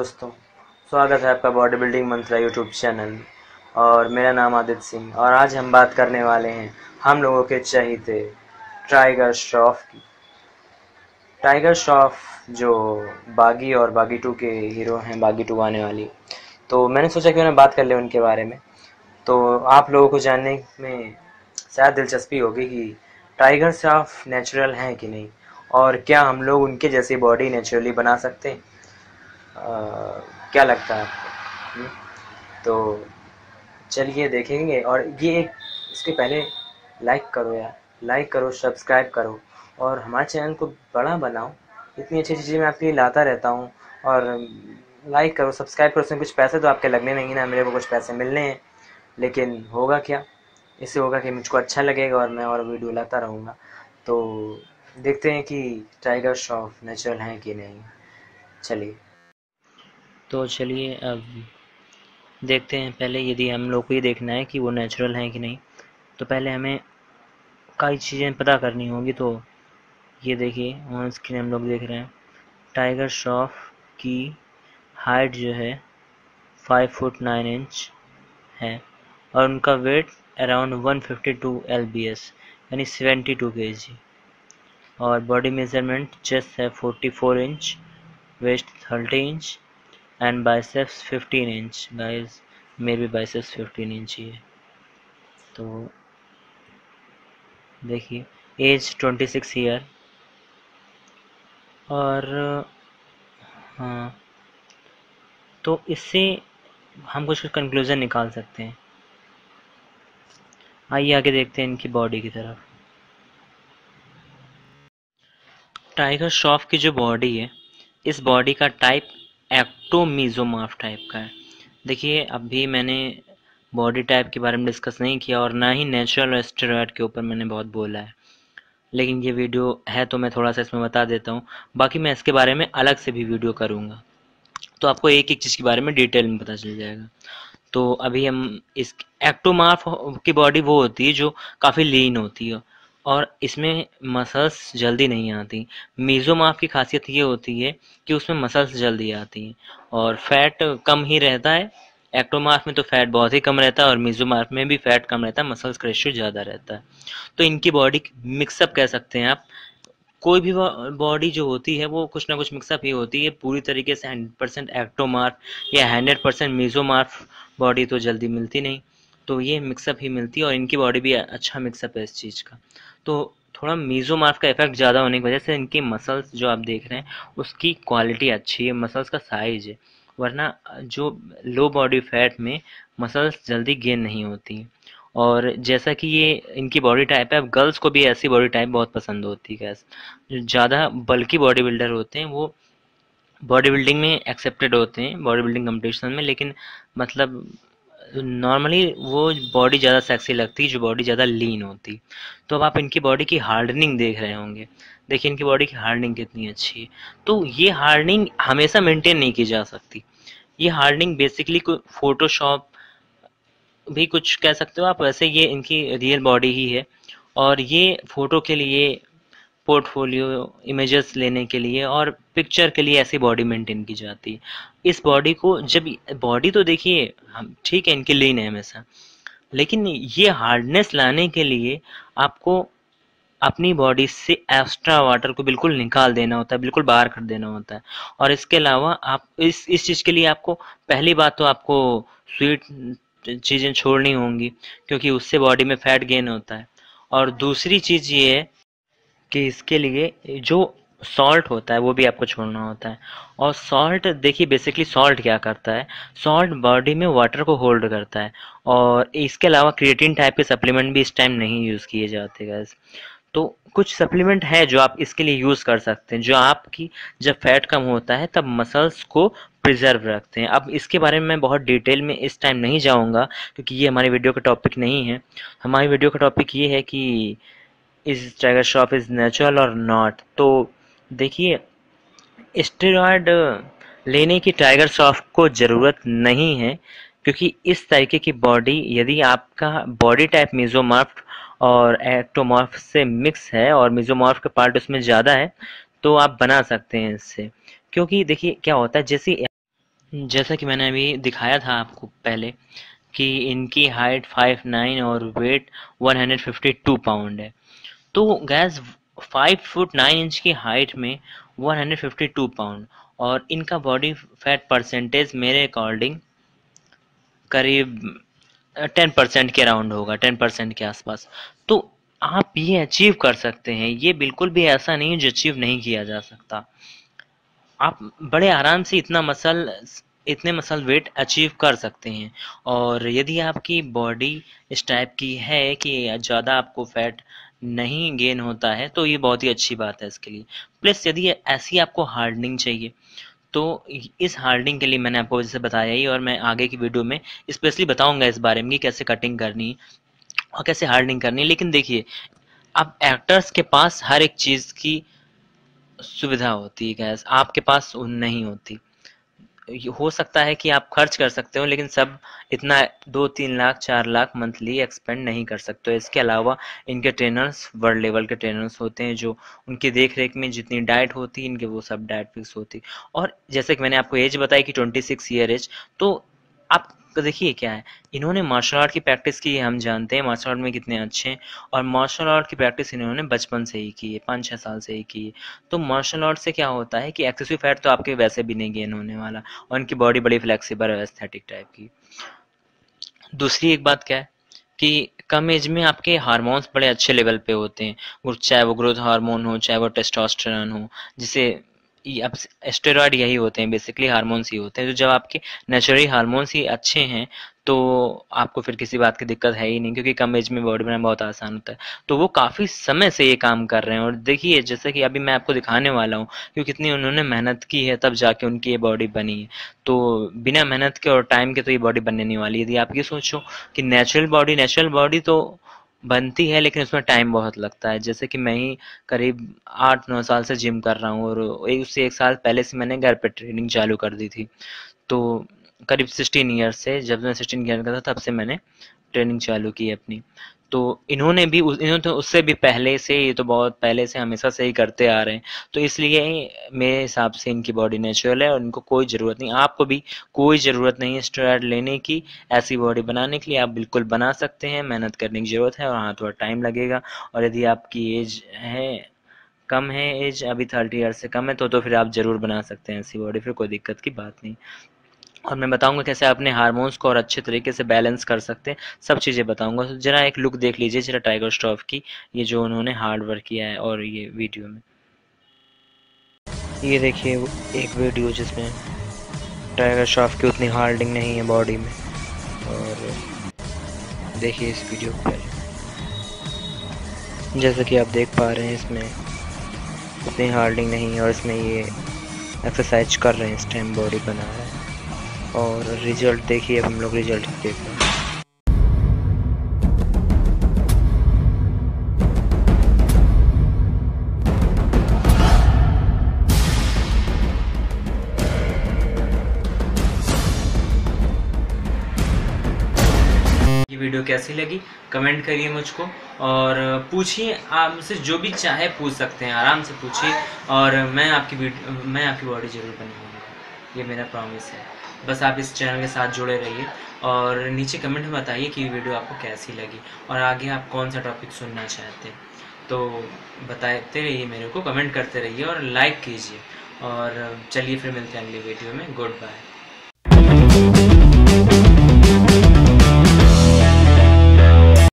दोस्तों, स्वागत है आपका body building mantra YouTube channel और मेरा नाम आदित्य सिंह। और आज हम बात करने वाले हैं हम लोगों के चहीते टाइगर श्रॉफ की। टाइगर श्रॉफ जो बागी और बागी 2 के हीरो हैं, बागी 2 आने वाली, तो मैंने सोचा क्यों ना बात कर ले उनके बारे में। तो आप लोगों को जानने में शायद दिलचस्पी होगी कि टाइगर श्रॉफ नेचुरल हैं कि नहीं, और क्या हम लोग उनके जैसी बॉडी नेचुरली बना सकते हैं। क्या लगता है आपको? तो चलिए देखेंगे। और ये एक इसके पहले लाइक करो यार, लाइक करो, सब्सक्राइब करो और हमारे चैनल को बड़ा बनाओ। इतनी अच्छी चीज़ें मैं आपके लिए लाता रहता हूँ। और लाइक करो, सब्सक्राइब करो। उसमें कुछ पैसे तो आपके लगने नहीं ना, मेरे को कुछ पैसे मिलने हैं, लेकिन होगा क्या, इससे होगा कि मुझको अच्छा लगेगा और मैं और वीडियो लाता रहूँगा। तो देखते हैं कि टाइगर श्रॉफ नेचुरल हैं कि नहीं। चलिए अब देखते हैं। पहले यदि हम लोग को ये देखना है कि वो नेचुरल हैं कि नहीं, तो पहले हमें कई चीज़ें पता करनी होंगी। तो ये देखिए ऑन स्क्रीन हम लोग देख रहे हैं टाइगर श्रॉफ की हाइट जो है 5 फुट 9 इंच है और उनका वेट अराउंड 152 lbs यानी 72 kg। और बॉडी मेजरमेंट चेस्ट है 44 inch, waist 30 inch and biceps 15 inch. Guys मेरे भी बाइसेप्स 15 इंच ही है। तो देखिए एज 26 ईयर। और हाँ, तो इससे हम कुछ कंक्लूज़न निकाल सकते हैं। आइए आगे देखते हैं इनकी बॉडी की तरफ। टाइगर श्रॉफ की जो बॉडी है, इस बॉडी का टाइप एक्टोमीजोमॉर्फ टाइप का है। देखिए अभी मैंने बॉडी टाइप के बारे में डिस्कस नहीं किया और ना ही नेचुरल और स्टेरॉयड के ऊपर मैंने बहुत बोला है, लेकिन ये वीडियो है तो मैं थोड़ा सा इसमें बता देता हूँ। बाकी मैं इसके बारे में अलग से भी वीडियो करूँगा, तो आपको एक एक चीज़ के बारे में डिटेल में पता चल जाएगा। तो अभी हम इस एक्टोमॉर्फ की बॉडी वो होती है जो काफ़ी लीन होती है और इसमें मसल्स जल्दी नहीं आती। मेसोमॉर्फ की खासियत ये होती है कि उसमें मसल्स जल्दी आती हैं और फैट कम ही रहता है। एक्टोमॉर्फ में तो फैट बहुत ही कम रहता है और मेसोमॉर्फ में भी फैट कम रहता है, मसल्स का रेशियो ज़्यादा रहता है। तो इनकी बॉडी मिक्सअप कह सकते हैं आप। कोई भी बॉडी जो होती है वो कुछ ना कुछ मिक्सअप ही होती है। पूरी तरीके से 100% एक्टोमॉर्फ या 100% मेसोमॉर्फ बॉडी तो जल्दी मिलती नहीं, तो ये मिक्सअप ही मिलती है और इनकी बॉडी भी अच्छा मिक्सअप है इस चीज़ का। तो थोड़ा मेसोमॉर्फ का इफेक्ट ज़्यादा होने की वजह से इनकी मसल्स जो आप देख रहे हैं उसकी क्वालिटी अच्छी है, मसल्स का साइज है। वरना जो लो बॉडी फैट में मसल्स जल्दी गेन नहीं होती। और जैसा कि ये इनकी बॉडी टाइप है, अब गर्ल्स को भी ऐसी बॉडी टाइप बहुत पसंद होती है। जो ज़्यादा बल्कि बॉडी बिल्डर होते हैं वो बॉडी बिल्डिंग में एक्सेप्टेड होते हैं, बॉडी बिल्डिंग कंपटीशन में, लेकिन मतलब नॉर्मली वो बॉडी ज़्यादा सेक्सी लगती है जो बॉडी ज़्यादा लीन होती। तो अब आप इनकी बॉडी की हार्डनिंग देख रहे होंगे। देखिए इनकी बॉडी की हार्डनिंग कितनी अच्छी है। तो ये हार्डनिंग हमेशा मेंटेन नहीं की जा सकती। ये हार्डनिंग बेसिकली फोटोशॉप भी कुछ कह सकते हो आप, वैसे ये इनकी रियल बॉडी ही है। और ये फोटो के लिए, पोर्टफोलियो इमेजेस लेने के लिए और पिक्चर के लिए ऐसी बॉडी मेंटेन की जाती है। इस बॉडी को जब बॉडी तो देखिए हम ठीक है इनकी लीन है हमेशा, लेकिन ये हार्डनेस लाने के लिए आपको अपनी बॉडी से एक्स्ट्रा वाटर को बिल्कुल निकाल देना होता है, बिल्कुल बाहर कर देना होता है। और इसके अलावा आप इस चीज़ के लिए आपको पहली बात तो आपको स्वीट चीज़ें छोड़नी होंगी, क्योंकि उससे बॉडी में फैट गेन होता है। और दूसरी चीज़ ये है कि इसके लिए जो सॉल्ट होता है वो भी आपको छोड़ना होता है। और सॉल्ट देखिए बेसिकली सॉल्ट क्या करता है, सॉल्ट बॉडी में वाटर को होल्ड करता है। और इसके अलावा क्रिएटिन टाइप के सप्लीमेंट भी इस टाइम नहीं यूज़ किए जाते गाइस। तो कुछ सप्लीमेंट है जो आप इसके लिए यूज़ कर सकते हैं, जो आपकी जब फैट कम होता है तब मसल्स को प्रिजर्व रखते हैं। अब इसके बारे में मैं बहुत डिटेल में इस टाइम नहीं जाऊंगा क्योंकि ये हमारी वीडियो का टॉपिक नहीं है। हमारी वीडियो का टॉपिक ये है कि is Tiger Shroff is natural और नॉट। तो देखिए स्टेरॉयड लेने की टाइगर श्रॉफ को ज़रूरत नहीं है, क्योंकि इस तरीके की बॉडी यदि आपका बॉडी टाइप मेसोमॉर्फ और एक्टोमॉर्फ से मिक्स है और मेसोमॉर्फ का पार्ट उसमें ज़्यादा है तो आप बना सकते हैं इससे। क्योंकि देखिए क्या होता है, जैसे जैसा कि मैंने अभी दिखाया था आपको पहले कि इनकी हाइट 5'9" और वेट 152 पाउंड है। तो गैस 5'9" की हाइट में 152 पाउंड और इनका बॉडी फैट परसेंटेज मेरे अकॉर्डिंग करीब 10% के अराउंड होगा, 10% के आसपास। तो आप ये अचीव कर सकते हैं, ये बिल्कुल भी ऐसा नहीं है जो अचीव नहीं किया जा सकता। आप बड़े आराम से इतने मसल वेट अचीव कर सकते हैं। और यदि आपकी बॉडी इस टाइप की है कि ज़्यादा आपको फैट नहीं गेन होता है तो ये बहुत ही अच्छी बात है इसके लिए। प्लस यदि ऐसी आपको हार्डनिंग चाहिए तो इस हार्डनिंग के लिए मैंने आपको जैसे बताया ही, और मैं आगे की वीडियो में स्पेशली बताऊंगा इस बारे में कि कैसे कटिंग करनी है और कैसे हार्डनिंग करनी है। लेकिन देखिए, अब एक्टर्स के पास हर एक चीज़ की सुविधा होती है गैस, आपके पास नहीं होती। हो सकता है कि आप खर्च कर सकते हो लेकिन सब इतना 2-3 लाख 4 लाख मंथली एक्सपेंड नहीं कर सकते हो। इसके अलावा इनके ट्रेनर्स वर्ल्ड लेवल के ट्रेनर्स होते हैं जो उनकी देख रेख में जितनी डाइट होती है इनके वो सब डाइट फिक्स होती। और जैसे कि मैंने आपको एज बताई कि 26 ईयर एज, तो आप देखिए क्या है, इन्होंने मार्शल आर्ट की प्रैक्टिस की है, हम जानते हैं मार्शल आर्ट में कितने अच्छे हैं। और मार्शल आर्ट की प्रैक्टिस इन्होंने बचपन से ही की है, 5-6 साल से ही की है। तो मार्शल आर्ट से क्या होता है कि एक्सेसिव फैट तो आपके वैसे भी नहीं गेन होने वाला और उनकी बॉडी बड़ी फ्लेक्सिबल है, एस्थेटिक टाइप की। दूसरी एक बात क्या है कि कम एज में आपके हार्मोन्स बड़े अच्छे लेवल पे होते हैं, चाहे वो ग्रोथ हार्मोन हो चाहे वो टेस्टोस्टेरोन हो, जिसे अब स्टेरॉयड यही होते हैं, बेसिकली हार्मोन्स ही होते हैं। तो जब आपके नेचुरली हार्मोन्स ही अच्छे हैं तो आपको फिर किसी बात की दिक्कत है ही नहीं, क्योंकि कम एज में बॉडी बनाना बहुत आसान होता है। तो वो काफ़ी समय से ये काम कर रहे हैं और देखिए जैसे कि अभी मैं आपको दिखाने वाला हूँ कि कितनी उन्होंने मेहनत की है तब जाके उनकी ये बॉडी बनी है। तो बिना मेहनत के और टाइम के तो ये बॉडी बनने नहीं वाली। यदि आप ये सोचो कि नेचुरल बॉडी तो बनती है लेकिन उसमें टाइम बहुत लगता है। जैसे कि मैं ही करीब 8-9 साल से जिम कर रहा हूँ और उससे 1 साल पहले से मैंने घर पे ट्रेनिंग चालू कर दी थी। तो करीब 16 ईयर्स से, जब मैं 16 ईयर का था तब से मैंने ट्रेनिंग चालू की अपनी। तो इन्होंने तो उससे भी पहले से, ये तो बहुत पहले से हमेशा से ही करते आ रहे हैं। तो इसलिए मेरे हिसाब से इनकी बॉडी नेचुरल है और इनको कोई ज़रूरत नहीं, आपको भी कोई ज़रूरत नहीं है स्टेरॉयड लेने की। ऐसी बॉडी बनाने के लिए आप बिल्कुल बना सकते हैं, मेहनत करने की ज़रूरत है और हाँ थोड़ा टाइम लगेगा। और यदि आपकी एज है कम है, एज अभी 30 ईयर से कम है तो फिर आप ज़रूर बना सकते हैं ऐसी बॉडी, फिर कोई दिक्कत की बात नहीं। और मैं बताऊंगा कैसे अपने हार्मोन्स को और अच्छे तरीके से बैलेंस कर सकते हैं, सब चीज़ें बताऊंगा। तो जरा एक लुक देख लीजिए जरा टाइगर श्रॉफ की, ये जो उन्होंने हार्ड वर्क किया है और ये वीडियो में ये देखिए एक वीडियो जिसमें टाइगर श्रॉफ की उतनी हार्डिंग नहीं है बॉडी में। और देखिए इस वीडियो को पहले, जैसा कि आप देख पा रहे हैं इसमें उतनी हार्डिंग नहीं है और इसमें ये एक्सरसाइज कर रहे हैं, इस टाइम बॉडी बना रहे हैं। और रिजल्ट देखिए, अब हम लोग रिजल्ट देख रहे हैं। ये वीडियो कैसी लगी कमेंट करिए मुझको और पूछिए, आप मुझसे जो भी चाहे पूछ सकते हैं, आराम से पूछिए और मैं आपकी बॉडी जरूर बनवाऊंगा, ये मेरा प्रॉमिस है। बस आप इस चैनल के साथ जुड़े रहिए और नीचे कमेंट में बताइए कि वीडियो आपको कैसी लगी और आगे आप कौन सा टॉपिक सुनना चाहते हैं। तो बताते रहिए मेरे को, कमेंट करते रहिए और लाइक कीजिए। और चलिए फिर मिलते हैं अगली वीडियो में। Good bye.